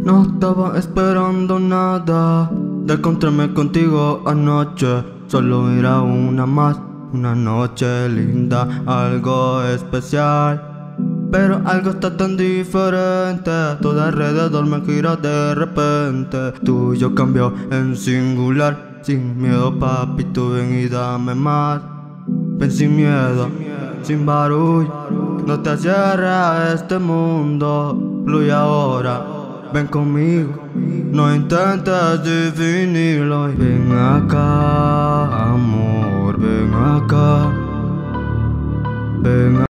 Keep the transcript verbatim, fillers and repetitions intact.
No estaba esperando nada de encontrarme contigo anoche. Solo era una más, una noche linda, algo especial. Pero algo está tan diferente, todo alrededor me gira de repente. Tuyo cambió en singular, sin miedo papi, tú ven y dame más. Ven sin miedo, sin barullo, no te cierres a este mundo. Fluye ahora, ven conmigo, no intentes definirlo. Ven acá, amor, ven acá, ven acá.